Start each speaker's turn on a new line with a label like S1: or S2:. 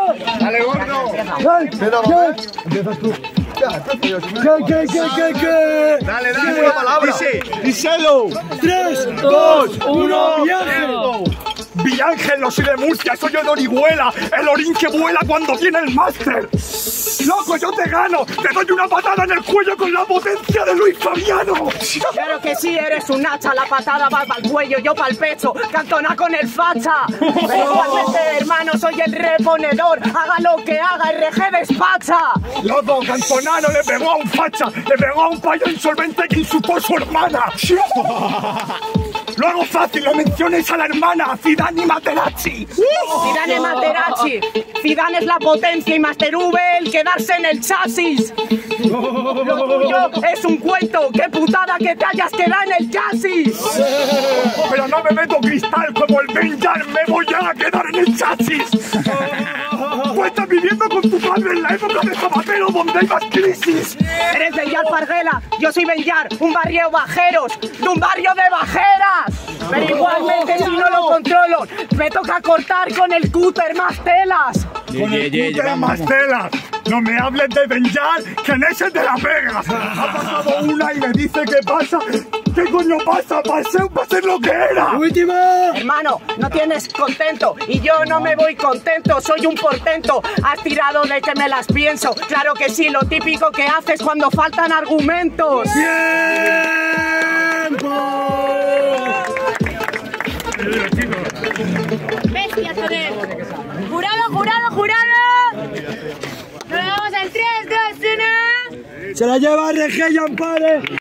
S1: Dale, gordo.
S2: Empiezas tú.
S1: ¿Qué? Dale, una palabra. Díselo.
S2: 3, 2, 1,
S1: ¡Viaje!
S3: Villángel, no soy de Murcia, soy de Orihuela, el orín que vuela cuando viene el máster. ¡Loco, yo te gano! ¡Te doy una patada en el cuello con la potencia de Luis Fabiano!
S4: Claro que sí, eres un hacha, la patada va para el cuello, yo para el pecho, Cantona con el facha. Pero igualmente, hermano, soy el reponedor, haga lo que haga, RG despacha.
S3: Loco, Cantonano le pegó a un facha, le pegó a un payo insolvente que insultó a su hermana. Lo hago fácil, lo menciones a la hermana, Zidane y Materazzi.
S4: Zidane y Materazzi. Zidane es la potencia y Master V el quedarse en el chasis. Lo tuyo es un cuento, qué putada que te hayas quedado en el chasis.
S3: Pero no me meto cristal como el Benjar, me voy a quedar en el chasis. Tú estás viviendo con tu padre en la época de Zapatero donde hay más crisis.
S4: Eres Benjar Farguela, yo soy Benjar, un barrio de bajeros, de un barrio de bajeras. Pero igualmente si no lo controlo, me toca cortar con el cúter más telas.
S3: Con el cúter más telas. No me hables de Benjar, que en ese te la pegas. Ha pasado una y me dice qué pasa. ¿Qué coño pasa? Pasé para ser lo que era.
S2: ¡Última!
S4: Hermano, no tienes contento y yo no me voy contento, soy un portento. Has tirado de que me las pienso. Claro que sí, lo típico que haces cuando faltan argumentos.
S5: Bestia, joder. Jurado, jurado, jurado. Nos vemos en 3, 2, 1.
S2: Se la lleva RG y Ampare.